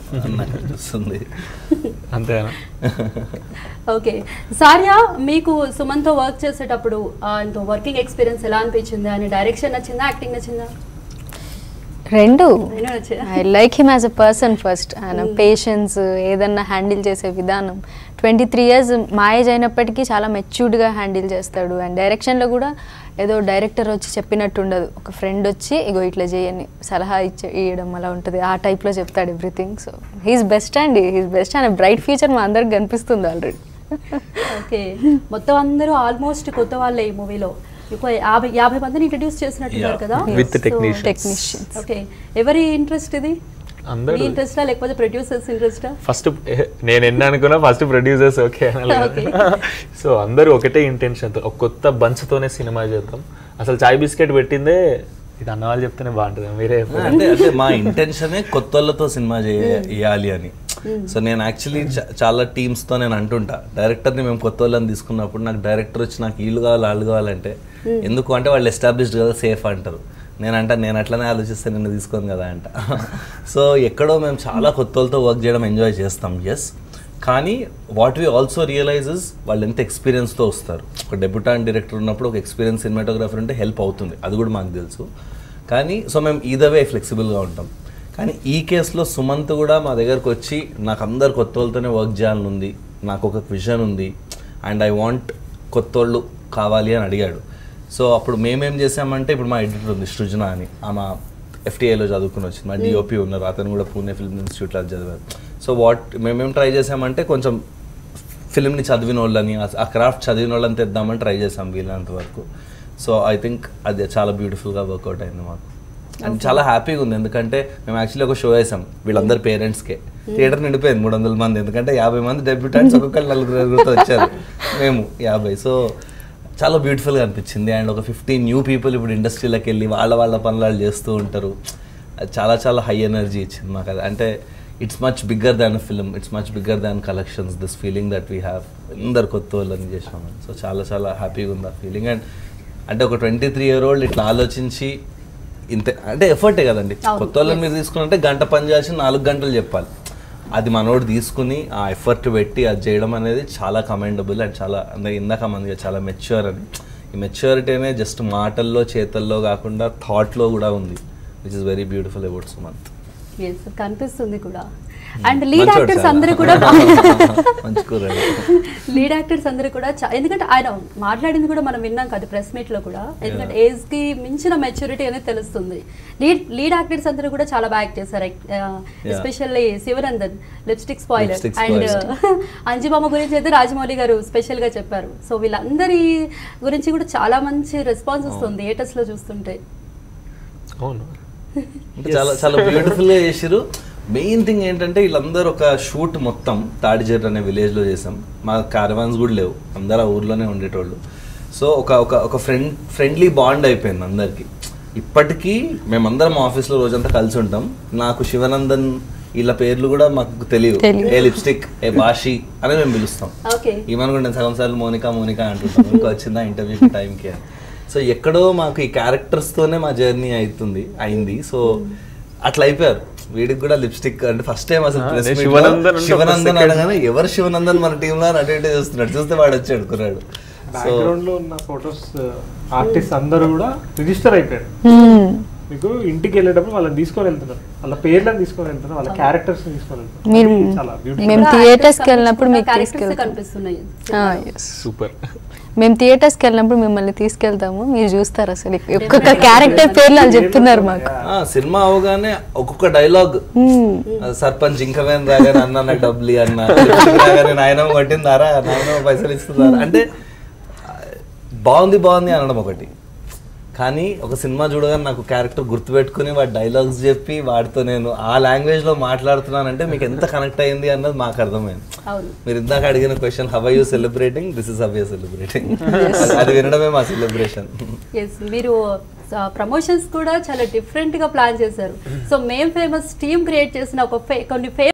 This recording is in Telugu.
నాకు అనిపిస్తుంది. అంతేనా? ఓకే, సార్య మీకు సుమన్తో వర్క్ చేసేటప్పుడు వర్కింగ్ ఎక్స్పీరియన్స్ ఎలా అనిపించింది? ఆయన డైరెక్షన్ నచ్చిందా, యాక్టింగ్ నచ్చిందా? రెండు. I like him as a person first. ఆయన పేషెన్స్, ఏదన్నా హ్యాండిల్ చేసే విధానం. 23 years మా ఏజ్ అయినప్పటికీ చాలా మెచ్యూర్డ్గా హ్యాండిల్ చేస్తాడు. అండ్ డైరెక్షన్లో కూడా ఏదో డైరెక్టర్ వచ్చి చెప్పినట్టు ఉండదు, ఒక ఫ్రెండ్ వచ్చి ఇగో ఇట్లా చేయని సలహా ఇవ్వడం అలా ఉంటుంది, ఆ టైప్లో చెప్తాడు ఎవ్రీథింగ్. సో హీస్ బెస్ట్ అండి, he's best. And bright future మా అందరికి కనిపిస్తుంది ఆల్రెడీ. ఓకే, మొత్తం అందరూ ఆల్మోస్ట్ కొత్త వాళ్ళే ఈ మూవీలో. 50 మందిని ఇంట్రడ్యూస్ చేసినట్టున్నారు కదా విత్ టెక్నీషియన్స్. ఓకే, ఎవరి ఇంట్రెస్ట్ ఇది? మీ ఇంట్రెస్టా లేకపోతే ప్రొడ్యూసర్స్ ఇంట్రెస్టా? ఫస్ట్ నేను ఎన్ని అనుకున్నా ఫస్ట్ ప్రొడ్యూసర్స్ ఓకే అనాలి. సో అందరూ ఒకటే ఇంటెన్షన్తో ఒక కొత్త బంచ్తోనే సినిమా చేద్దాం. అసలు చాయ్ బిస్కెట్ పెట్టిందే ఇది అన్న వాళ్ళు చెప్తేనే బాగుంటుంది, మీరే అంటే మా ఇంటెన్షనే కొత్త వాళ్ళతో సినిమా చేయాలి అని. సో నేను యాక్చువల్లీ చాలా టీమ్స్తో నేను అంటుంటా, డైరెక్టర్ని మేము కొత్త వాళ్ళని తీసుకున్నప్పుడు నాకు డైరెక్టర్ వచ్చి నాకు వీళ్ళు కావాలి వాళ్ళు కావాలంటే ఎందుకు అంటే వాళ్ళు ఎస్టాబ్లిష్డ్ కదా సేఫ్ అంటారు. నేను అట్లనే ఆలోచిస్తే నిన్ను తీసుకోను కదా అంట. సో ఎక్కడో మేము చాలా కొత్త వాళ్ళతో వర్క్ చేయడం ఎంజాయ్ చేస్తాం, ఎస్. కానీ వాట్ వీ ఆల్సో రియలైజెస్ వాళ్ళు ఎంత ఎక్స్పీరియన్స్తో వస్తారు. ఒక డెబ్యూటాంట్ డైరెక్టర్ ఉన్నప్పుడు ఒక ఎక్స్పీరియన్స్ సినిమాటోగ్రాఫర్ ఉంటే హెల్ప్ అవుతుంది, అది కూడా మాకు తెలుసు. కానీ సో మేము ఈదర్ వే ఫ్లెక్సిబుల్గా ఉంటాం. కానీ ఈ కేసులో సుమంత్ కూడా మా దగ్గరకు వచ్చి నాకు అందరు కొత్త వాళ్ళతోనే వర్క్ చేయాలని ఉంది, నాకు ఒక విజన్ ఉంది అండ్ ఐ వాంట్ కొత్త వాళ్ళు కావాలి అని అడిగాడు. సో అప్పుడు మేమేం చేసామంటే, ఇప్పుడు మా ఎడిటర్ ఉంది సృజన అని, ఆమె FTIలో చదువుకుని వచ్చింది, మా DOP ఉన్నారు, అతను కూడా పూణే ఫిల్మ్ ఇన్స్టిట్యూట్లో చదివారు. సో మేమేం ట్రై చేసామంటే కొంచెం ఫిల్మ్ని చదివిన వాళ్ళని, ఆ క్రాఫ్ట్ చదివిన వాళ్ళని తెద్దామని ట్రై చేసాం వీళ్ళంత వరకు. సో ఐ థింక్ అది చాలా బ్యూటిఫుల్గా వర్కౌట్ అయింది మాకు. అండ్ చాలా హ్యాపీగా ఉంది, ఎందుకంటే మేము యాక్చువల్లీ ఒక షో వేసాం వీళ్ళందరి పేరెంట్స్కే. థియేటర్ నిండిపోయింది 300 మంది, ఎందుకంటే 50 మంది డెబ్యూటెంట్స్ ఒక్కొక్కరు 4 వచ్చారు, మేము 50. సో చాలా బ్యూటిఫుల్గా అనిపించింది. అండ్ ఒక 15 న్యూ పీపుల్ ఇప్పుడు ఇండస్ట్రీలోకి వెళ్ళి వాళ్ళ పనులు చేస్తూ ఉంటారు. అది చాలా చాలా హై ఎనర్జీ ఇచ్చింది మాకు. అది అంటే it's much bigger than a film, it's much bigger than collections, this feeling that we have. అందరు కొత్త వాళ్ళని చేసాము. సో చాలా చాలా హ్యాపీగా ఉంది ఆ ఫీలింగ్. అండ్ అంటే ఒక 23-year-old ఇట్లా ఆలోచించి ఇంతే అంటే ఎఫర్టే కదండి. కొత్త వాళ్ళని మీరు తీసుకున్నంటే గంట పని చేయాల్సి 4 గంటలు చెప్పాలి. అది మనోడు తీసుకుని ఆ ఎఫర్ట్ పెట్టి అది చేయడం అనేది చాలా కమెండబుల్. అండ్ చాలా అంటే ఇందాక మనకి చాలా మెచ్యూర్ అని. ఈ మెచ్యూరిటీనే జస్ట్ మాటల్లో చేతల్లో కాకుండా థాట్లో కూడా ఉంది, which is very beautiful about Sumanth. కనిపిస్తుంది కూడా. అండ్ లీడ్ యాక్టర్స్ అందరూ కూడా ఎందుకంటే ఆయన మాట్లాడింది కూడా మనం విన్నాం కదా ప్రెస్ మీట్ లో కూడా, ఎందుకంటే ఏజ్ కి మించిన మెచ్యూరిటీ అనేది తెలుస్తుంది. లీడ్ యాక్టర్స్ అందరూ కూడా చాలా బాగా యాక్ట్ చేశారు, especially Shivanandan lipstick spoiler and అంజిబామ గురించి అయితే రాజమౌళి గారు స్పెషల్ గా చెప్పారు. సో వీళ్ళందరి గురించి కూడా చాలా మంచి రెస్పాన్స్ వస్తుంది థియేటర్స్ లో చూస్తుంటే. చాలా చాలా బ్యూటిఫుల్ గా చేసారు. మెయిన్ థింగ్ ఏంటంటే వీళ్ళందరూ ఒక షూట్ మొత్తం తాడిజేట్ అనే విలేజ్లో చేసాం. మా క్యారవాన్స్ కూడా లేవు, అందరూ ఆ ఊర్లోనే ఉండేటోళ్ళు. సో ఒక ఫ్రెండ్లీ బాండ్ అయిపోయింది అందరికి. ఇప్పటికీ మేమందరం ఆఫీస్లో రోజంతా కలిసి ఉంటాం. నాకు శివనందన్ వీళ్ళ పేర్లు కూడా మాకు తెలియదు. ఏ లిప్స్టిక్, ఏ బాషి అని మేము పిలుస్తాం. ఏమనుకుంటే నేను సగం సార్లు మోనికా అంటుంటాం, ఇంకా వచ్చిందా ఇంటర్వ్యూకి టైంకి అని. సో ఎక్కడో మాకు ఈ క్యారెక్టర్స్తోనే మా జర్నీ అయింది. సో అట్లా అయిపోయారు. వీడికి కూడా లిప్స్టిక్ అంటే ఫస్ట్ టైం అసలు శివనందన్ అనగానే ఎవరు శివనందన్ మన టీంలో అటెండ్ చేస్తున్నాడు, చూస్తే వాడు వచ్చి అడుగుతున్నాడు. బ్యాక్గ్రౌండ్ లో ఉన్న ఫొటోస్ ఆర్టిస్ట్ అందరూ కూడా రిజిస్టర్ అయిపోయారు. మీకు ఇంటికి వెళ్ళేటప్పుడు వాళ్ళని తీసుకొని వెళ్తున్నారు, వాళ్ళ పేర్లను తీసుకొని వెళ్తున్నారు, వాళ్ళ క్యారెక్టర్స్ తీసుకొని వెళ్తున్నారు. మేము థియేటర్స్కి వెళ్ళినప్పుడు మీకు కనిపిస్తున్నాయి. సూపర్. మేము థియేటర్స్కి వెళ్ళినప్పుడు మిమ్మల్ని తీసుకెళ్తాము, మీరు చూస్తారు అసలు ఒక్కొక్క క్యారెక్టర్ పేర్లు వాళ్ళు చెప్తున్నారు మాకు. సినిమా అవగానే ఒక్కొక్క డైలాగ్, సర్పంచ్ ఇంకవేం రాగానే అన్న నాకు డబ్బులు అన్న, రాగానే నాయనమ్మ కొట్టిందారా, నాయనమ్మ పైసలు ఇస్తున్నారా అంటే బాగుంది అనడం ఒకటి. కానీ ఒక సినిమా చూడగానే నాకు క్యారెక్టర్ గుర్తుపెట్టుకుని వాడి డైలాగ్స్ చెప్పి వాడితో నేను ఆ లాంగ్వేజ్లో మాట్లాడుతున్నానంటే మీకు ఎంత కనెక్ట్ అయింది అన్నది మాకు అర్థమైంది. మీరు ఇందాక అడిగిన question, how are you celebrating, this is how we are celebrating. అది వినడమే మా సెలబ్రేషన్. మీరు ప్రమోషన్స్ కూడా చాలా డిఫరెంట్ గా ప్లాన్ చేశారు. సో మేము ఫేమస్ టీమ్ క్రియేట్ చేసిన కొన్ని